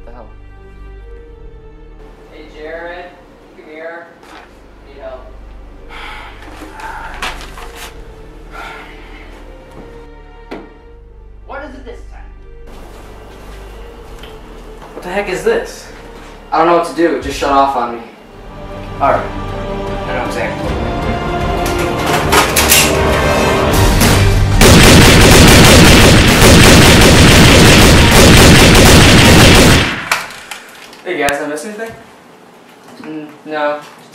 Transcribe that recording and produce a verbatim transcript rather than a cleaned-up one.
the hell? Hey Jared, come here. Need help. What is it this time? What the heck is this? I don't know what to do. Just shut off on me. Alright. I know exactly what to do. Hey guys, I miss anything? Mm, no,